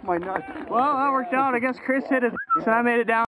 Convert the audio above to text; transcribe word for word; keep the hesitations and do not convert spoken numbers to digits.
my nuts. Well, that worked out. I guess Chris hit it, and I made it down.